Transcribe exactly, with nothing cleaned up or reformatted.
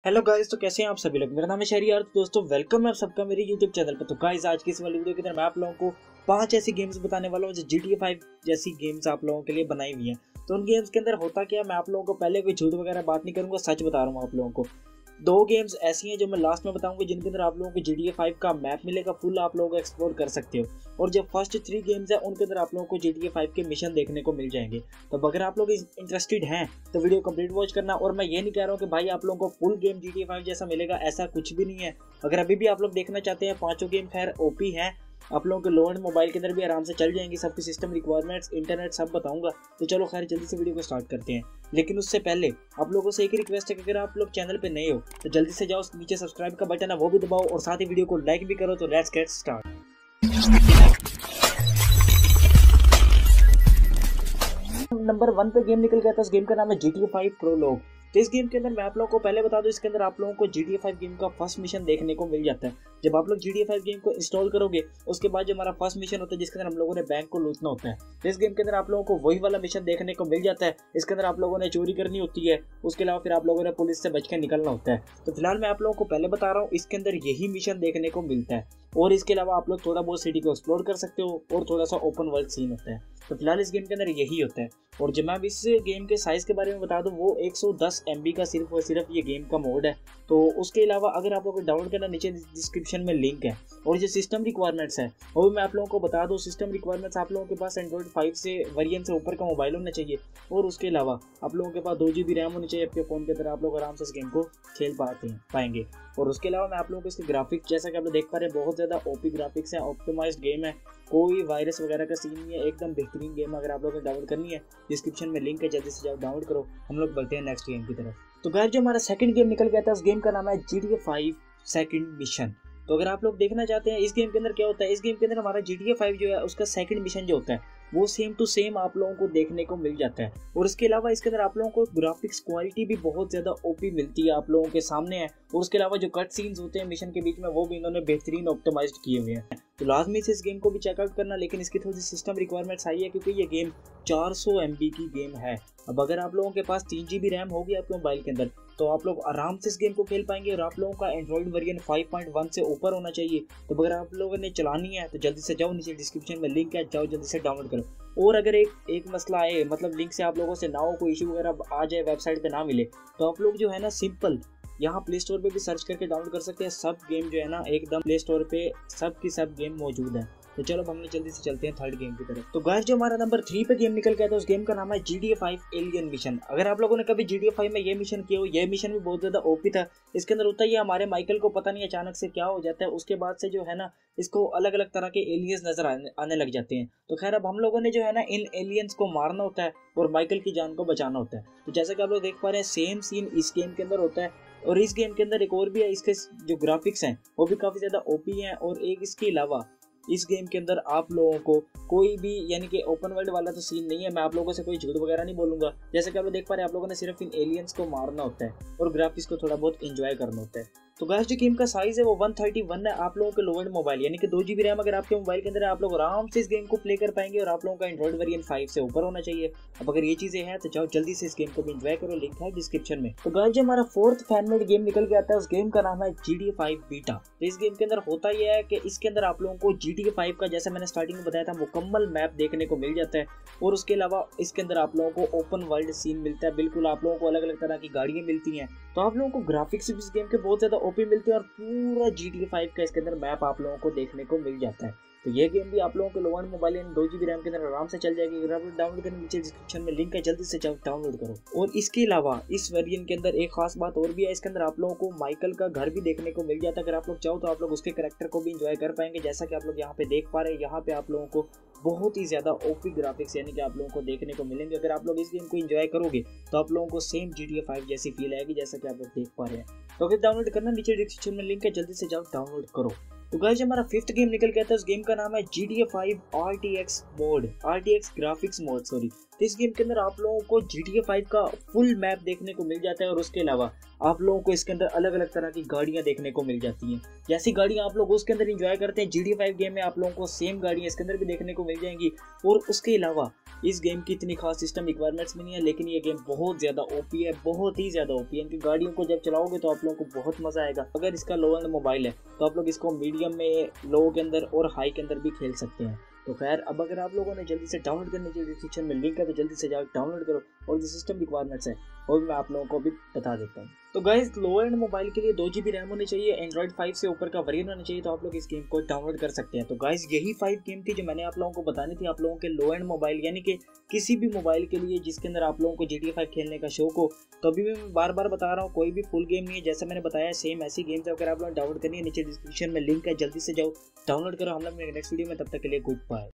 Hello guys, तो कैसे हैं आप सभी लोग। मेरा नाम है शहरियार। तो दोस्तों वेलकम है आप सबका मेरे यूट्यूब चैनल पर। तो गाइस आज की इस वाली वीडियो के अंदर मैं आप लोगों को पांच ऐसी गेम्स बताने वाला हूं जो जी टी ए फाइव जैसी गेम्स आप लोगों के लिए बनाई हुई हैं। तो उन गेम्स के अंदर होता क्या है, मैं आप लोगों को पहले कोई झूठ वगैरह बात नहीं करूंगा, सच बता रहा हूँ आप लोगों को। दो गेम्स ऐसी हैं जो मैं लास्ट में बताऊंगा जिनके अंदर आप लोगों को जी टी ए फाइव का मैप मिलेगा, फुल आप लोगों को एक्सप्लोर कर सकते हो। और जो फर्स्ट थ्री गेम्स है उनके अंदर आप लोगों को जी टी ए फाइव के मिशन देखने को मिल जाएंगे। तो अगर आप लोग इंटरेस्टेड हैं तो वीडियो कंप्लीट वॉच करना। और मैं ये नहीं कह रहा हूँ कि भाई आप लोगों को full game G T A five जैसा मिलेगा, ऐसा कुछ भी नहीं है। अगर अभी भी आप लोग देखना चाहते हैं, पांचों गेम खैर ओपी हैं, आप लोगों के लो एंड मोबाइल के अंदर भी आराम से चल जाएंगी, सबकी सिस्टम रिक्वायरमेंट्स इंटरनेट सब बताऊंगा। तो चलो खैर जल्दी से वीडियो को स्टार्ट करते हैं। लेकिन उससे पहले आप लोगों से एक ही रिक्वेस्ट है कि अगर आप लोग चैनल पे नए हो तो जल्दी से जाओ, नीचे सब्सक्राइब का बटन है वो भी दबाओ और साथ ही वीडियो को लाइक भी करो। तो let's get start. Number one पे गेम निकल गया था। उस गेम का नाम है G T A five prologue. तो इस गेम के अंदर मैं आप लोगों को पहले बता दूं, इसके अंदर आप लोगों को G T A five game का फर्स्ट मिशन देखने को मिल जाता है। जब आप लोग G T A five game को इंस्टॉल करोगे उसके बाद जो हमारा फर्स्ट मिशन होता है जिसके अंदर हम लोगों ने बैंक को लूटना होता है, तो इस गेम के अंदर आप लोगों को वही वाला मिशन देखने को मिल जाता है। इसके अंदर आप लोगों ने चोरी करनी होती है, उसके अलावा फिर आप लोगों ने पुलिस से बच के निकलना होता है। तो फिलहाल मैं आप लोगों को पहले बता रहा हूँ, इसके अंदर यही मिशन देखने को मिलता है। और इसके अलावा आप लोग थोड़ा बहुत सिटी को एक्सप्लोर कर सकते हो और थोड़ा सा ओपन वर्ल्ड सीन होता है। तो फिलहाल इस गेम के अंदर यही होता है। और जब मैं अब इस गेम के साइज़ के बारे में बता दूं, वो एक सौ दस एम बी का सिर्फ और सिर्फ ये गेम का मोड है। तो उसके अलावा अगर आप लोगों को डाउनलोड करना, नीचे डिस्क्रिप्शन में लिंक है। और जो सिस्टम रिक्वायरमेंट्स है वो भी मैं आप लोगों को बता दूं। सिस्टम रिक्वायरमेंट्स आप लोगों के पास एंड्रॉइड फाइव से वेरिएंट से ऊपर का मोबाइल होना चाहिए। और उसके अलावा आप लोगों के पास दो जी बी रैम होनी चाहिए आपके फ़ोन के अंदर, आप लोग आराम से इस गेम को खेल पाते हैं पाएंगे। और उसके अलावा मैं आप लोगों को इसके ग्राफिक्स, जैसा कि आप लोग देख पा रहे हैं, बहुत ज़्यादा ओपी ग्राफिक्स हैं, ऑप्टिमाइज्ड गेम है, कोई वायरस वगैरह का सीन नहीं है, एकदम बेहतरीन गेम। अगर आप लोगों को डाउनलोड करनी है डिस्क्रिप्शन में लिंक है, जल्दी से जाओ डाउनलोड करो। हम लोग बढ़ते हैं नेक्स्ट गेम की तरफ। तो गाइस जो हमारा सेकंड गेम निकल गया था, उस गेम का नाम है G T A five second mission. तो अगर आप लोग देखना चाहते हैं इस गेम के अंदर क्या होता है, इस गेम के अंदर हमारा जी टी ए फाइव जो है उसका सेकंड मिशन जो होता है वो सेम टू सेम आप लोगों को देखने को मिल जाता है। और इसके अलावा इसके अंदर आप लोगों को ग्राफिक्स क्वालिटी भी बहुत ज़्यादा ओपी मिलती है, आप लोगों के सामने है। और उसके अलावा जो कट सीन्स होते हैं मिशन के बीच में वो भी इन्होंने बेहतरीन ऑप्टिमाइज्ड किए हुए हैं। तो लाजमी से इस गेम को भी चेकआउट करना, लेकिन इसकी थोड़ी सी सिस्टम रिक्वायरमेंट्स आई है क्योंकि ये गेम चार सौ एम बी की गेम है। अब अगर आप लोगों के पास तीन जी बी रैम होगी आपके मोबाइल के अंदर तो आप लोग आराम से इस गेम को खेल पाएंगे। और आप लोगों का Android version five point one से ऊपर होना चाहिए। तो अगर आप लोगों ने चलानी है तो जल्दी से जाओ, नीचे डिस्क्रिप्शन में लिंक है, जाओ जल्दी से डाउनलोड करो। और अगर एक एक मसला आए, मतलब लिंक से आप लोगों से ना हो, कोई इशू वगैरह आ जाए, वेबसाइट पे ना मिले, तो आप लोग जो है ना सिंपल यहाँ प्ले स्टोर पे भी सर्च करके डाउनलोड कर सकते हैं। सब गेम जो है ना एकदम प्ले स्टोर पे सब की सब गेम मौजूद है। तो चलो हम लोग जल्दी से चलते हैं थर्ड गेम की तरफ। तो गाइस जो हमारा नंबर थ्री पे गेम निकल गया था, उस गेम का नाम है G T A five alien mission. अगर आप लोगों ने कभी जी टी ए फाइव में ये मिशन किया हो, ये मिशन भी बहुत ज़्यादा ओपी था। इसके अंदर होता ही है, हमारे माइकल को पता नहीं अचानक से क्या हो जाता है, उसके बाद से जो है ना इसको अलग अलग तरह के एलियंस नजर आने, आने लग जाते हैं। तो खैर अब हम लोगों ने जो है ना इन एलियंस को मारना होता है और माइकल की जान को बचाना होता है। तो जैसा कि आप लोग देख पा रहे हैं सेम सीन इस गेम के अंदर होता है। और इस गेम के अंदर एक और भी है, इसके जो ग्राफिक्स हैं वो भी काफ़ी ज़्यादा ओपी हैं। और एक इसके अलावा इस गेम के अंदर आप लोगों को कोई भी यानी कि ओपन वर्ल्ड वाला तो सीन नहीं है। मैं आप लोगों से कोई झूठ वगैरह नहीं बोलूँगा। जैसे कि आप लोग देख पा रहे हैं, आप लोगों ने सिर्फ इन एलियंस को मारना होता है और ग्राफिक्स को थोड़ा बहुत एंजॉय करना होता है। तो गाइस जो गेम का साइज़ है वो वन थर्टी वन है। आप लोगों के लो एंड मोबाइल यानी कि दो जी बी रैम अगर आपके मोबाइल के अंदर है, आप लोग आराम से इस गेम को प्ले कर पाएंगे। और आप लोगों का एंड्रॉइड वेरिएंट फाइव से ऊपर होना चाहिए। अब अगर ये चीज़ें हैं तो जाओ जल्दी से इस गेम को भी एंजॉय करो, लिंक है डिस्क्रिप्शन में। तो गाइस जो हमारा फोर्थ फैनमेड गेम निकल के आता है, उस गेम का नाम है G T A five beta. तो इस गेम के अंदर होता यह है कि इसके अंदर आप लोगों को जी टी ए फाइव का, जैसे मैंने स्टार्टिंग में बताया था, मुकम्मल मैप देखने को मिल जाता है। और उसके अलावा इसके अंदर आप लोगों को ओपन वर्ल्ड सीन मिलता है, बिल्कुल आप लोगों को अलग अलग तरह की गाड़ियाँ मिलती हैं। तो आप लोगों को ग्राफिक्स भी इस गेम के बहुत ज़्यादा ओपी मिलते हैं और पूरा जी टी ए फाइव का इसके अंदर मैप आप लोगों को देखने को मिल जाता है। तो ये गेम भी आप लोगों के लो एंड मोबाइल यानी दो जी बी रैम के अंदर आराम से चल जाएगी। अगर आप डाउनलोड करने नीचे डिस्क्रिप्शन में लिंक है, जल्दी से जाओ डाउनलोड करो। और इसके अलावा इस वेरिएंट के अंदर एक खास बात और भी है, इसके अंदर आप लोगों को माइकल का घर भी देखने को मिल जाता है। अगर आप लोग चाहो तो आप लोग उसके कैरेक्टर को भी इंजॉय कर पाएंगे। जैसा कि आप लोग यहाँ पे देख पा रहे हैं, यहाँ पे आप लोगों को बहुत ही ज़्यादा ओपी ग्राफिक्स यानी कि आप लोगों को देखने को मिलेंगे। अगर आप लोग इस गेम को एंजॉय करोगे तो आप लोगों को same G T A five जैसी फील आएगी, जैसा कि आप लोग देख पा रहे हैं। तो अगर डाउनलोड करना, नीचे डिस्क्रिप्शन में लिंक है, जल्दी से जाओ डाउनलोड करो। तो गाइस हमारा फिफ्थ गेम निकल गया था, उस गेम का नाम है G T A five R T X mode, R T X graphics mode sorry. तो इस गेम के अंदर आप लोगों को जी टी ए फाइव का फुल मैप देखने को मिल जाता है। और उसके अलावा आप लोगों को इसके अंदर अलग अलग तरह की गाड़ियां देखने को मिल जाती हैं। जैसी गाड़ियां आप लोग उसके अंदर एंजॉय करते हैं, G T A five game में आप लोगों को सेम गाड़ियां इसके अंदर भी देखने को मिल जाएंगी। और उसके अलावा इस गेम की इतनी खास सिस्टम रिक्वायरमेंट्स भी नहीं है, लेकिन ये गेम बहुत ज़्यादा ओपी है, बहुत ही ज़्यादा ओपी है। इनकी गाड़ियों को जब चलाओगे तो आप लोगों को बहुत मज़ा आएगा। अगर इसका लो एंड मोबाइल है तो आप लोग इसको मीडियम में, लो के अंदर और हाई के अंदर भी खेल सकते हैं। तो खैर, अब अगर आप लोगों ने जल्दी से डाउनलोड करने के डिस्क्रिप्शन में लिंक है तो जल्दी से जाकर डाउनलोड करो, और जो सिस्टम रिक्वायरमेंट्स है वो भी मैं आप लोगों को भी बता देता हूँ। तो गाइस, लो एंड मोबाइल के लिए दो जी बी रैम होनी चाहिए, एंड्रॉइड फाइव से ऊपर का वेरिएंट होना चाहिए, तो आप लोग इस गेम को डाउनलोड कर सकते हैं। तो गाइस, यही फाइव गेम थी जो मैंने आप लोगों को बतानी थी आप लोगों के लो एंड मोबाइल, यानी कि किसी भी मोबाइल के लिए जिसके अंदर आप लोगों को जी टी ए फाइव खेलने का शौक हो। तो अभी मैं बार बार बता रहा हूँ, कोई भी फुल गेम नहीं है, जैसा मैंने बताया सेम ऐसी गेम्स अगर आप लोग डाउनलोड करनी है, नीचे डिस्क्रिप्शन में लिंक है, जल्दी से जाओ डाउनलोड करो। हम लोग नेक्स्ट वीडियो में, तब तक के लिए गुड बाय।